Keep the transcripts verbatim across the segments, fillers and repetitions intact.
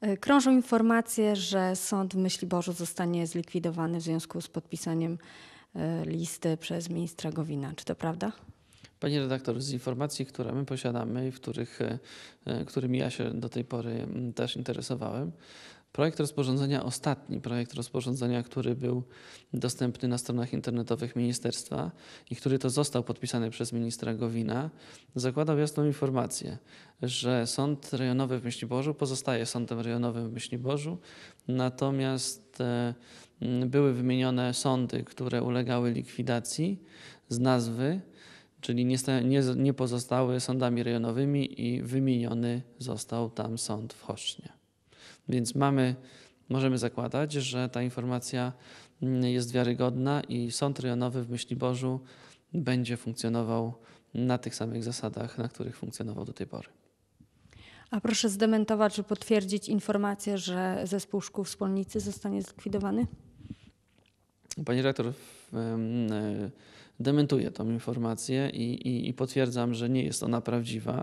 Krążą informacje, że sąd w Myśliborzu zostanie zlikwidowany w związku z podpisaniem listy przez ministra Gowina. Czy to prawda? Pani redaktor, z informacji, które my posiadamy i w których, którymi ja się do tej pory też interesowałem, projekt rozporządzenia, ostatni projekt rozporządzenia, który był dostępny na stronach internetowych ministerstwa i który to został podpisany przez ministra Gowina, zakładał jasną informację, że Sąd Rejonowy w Myśliborzu pozostaje Sądem Rejonowym w Myśliborzu, natomiast były wymienione sądy, które ulegały likwidacji z nazwy, czyli nie, nie, nie pozostały sądami rejonowymi i wymieniony został tam sąd w Choszcznie. Więc mamy, możemy zakładać, że ta informacja jest wiarygodna i Sąd Rejonowy w Myśliborzu będzie funkcjonował na tych samych zasadach, na których funkcjonował do tej pory. A proszę zdementować, czy potwierdzić informację, że zespół szkół w Smolnicy zostanie zlikwidowany? Pani rektor, dementuję tą informację i, i, i potwierdzam, że nie jest ona prawdziwa.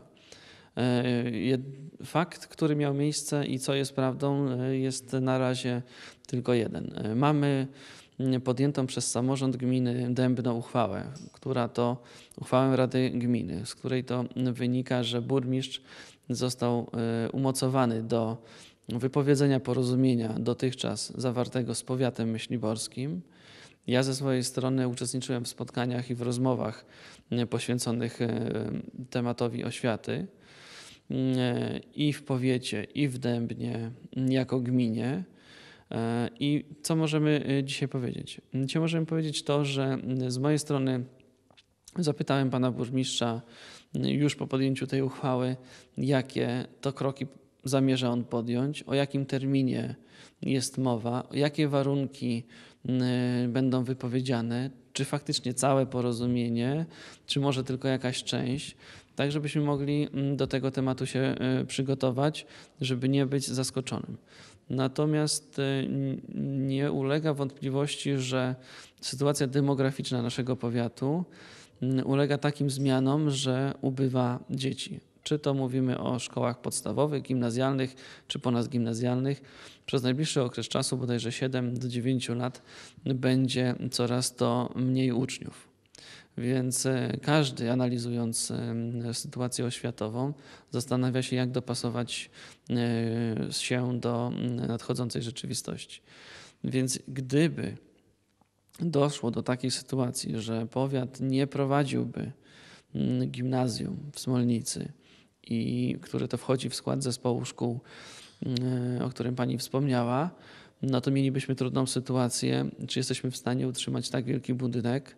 Fakt, który miał miejsce i co jest prawdą, jest na razie tylko jeden. Mamy podjętą przez samorząd gminy Dębno uchwałę, która to uchwałę Rady Gminy, z której to wynika, że burmistrz został umocowany do wypowiedzenia porozumienia dotychczas zawartego z powiatem myśliborskim. Ja ze swojej strony uczestniczyłem w spotkaniach i w rozmowach poświęconych tematowi oświaty i w powiecie, i w Dębnie, jako gminie. I co możemy dzisiaj powiedzieć? Dzisiaj możemy powiedzieć to, że z mojej strony zapytałem pana burmistrza już po podjęciu tej uchwały, jakie to kroki zamierza on podjąć, o jakim terminie jest mowa, jakie warunki będą wypowiedziane, czy faktycznie całe porozumienie, czy może tylko jakaś część, tak żebyśmy mogli do tego tematu się przygotować, żeby nie być zaskoczonym. Natomiast nie ulega wątpliwości, że sytuacja demograficzna naszego powiatu ulega takim zmianom, że ubywa dzieci. Czy to mówimy o szkołach podstawowych, gimnazjalnych, czy ponadgimnazjalnych. Przez najbliższy okres czasu, bodajże siedem do dziewięciu lat, będzie coraz to mniej uczniów. Więc każdy, analizując sytuację oświatową, zastanawia się, jak dopasować się do nadchodzącej rzeczywistości. Więc gdyby doszło do takiej sytuacji, że powiat nie prowadziłby gimnazjum w Smolnicy, i które to wchodzi w skład zespołu szkół, o którym pani wspomniała, no to mielibyśmy trudną sytuację, czy jesteśmy w stanie utrzymać tak wielki budynek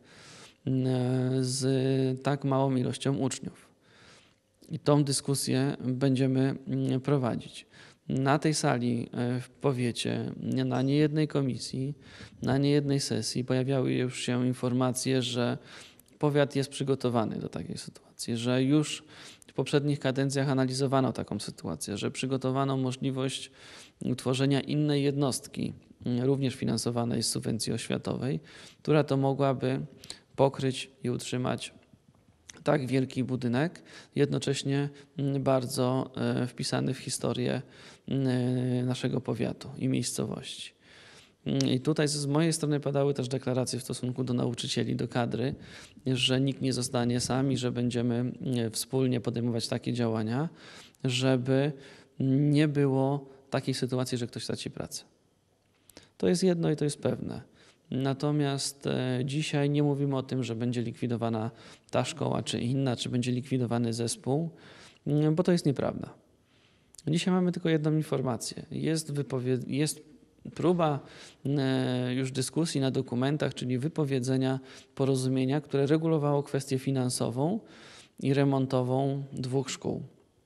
z tak małą ilością uczniów. I tą dyskusję będziemy prowadzić. Na tej sali w powiecie, na niejednej komisji, na niejednej sesji pojawiały już się informacje, że powiat jest przygotowany do takiej sytuacji, że już w poprzednich kadencjach analizowano taką sytuację, że przygotowano możliwość utworzenia innej jednostki, również finansowanej z subwencji oświatowej, która to mogłaby pokryć i utrzymać tak wielki budynek, jednocześnie bardzo wpisany w historię naszego powiatu i miejscowości. I tutaj z mojej strony padały też deklaracje w stosunku do nauczycieli, do kadry, że nikt nie zostanie sam i że będziemy wspólnie podejmować takie działania, żeby nie było takiej sytuacji, że ktoś traci pracę. To jest jedno i to jest pewne. Natomiast dzisiaj nie mówimy o tym, że będzie likwidowana ta szkoła czy inna, czy będzie likwidowany zespół, bo to jest nieprawda. Dzisiaj mamy tylko jedną informację. Jest, wypowie- jest próba już dyskusji na dokumentach, czyli wypowiedzenia porozumienia, które regulowało kwestię finansową i remontową dwóch szkół.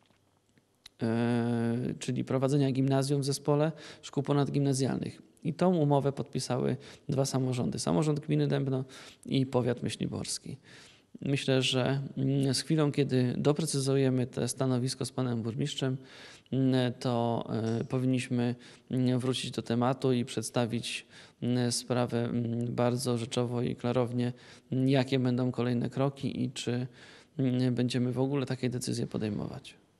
Czyli prowadzenia gimnazjum w zespole szkół ponadgimnazjalnych. I tą umowę podpisały dwa samorządy. Samorząd gminy Dębno i powiat myśliborski. Myślę, że z chwilą, kiedy doprecyzujemy to stanowisko z panem burmistrzem, to powinniśmy wrócić do tematu i przedstawić sprawę bardzo rzeczowo i klarownie, jakie będą kolejne kroki i czy będziemy w ogóle takie decyzje podejmować.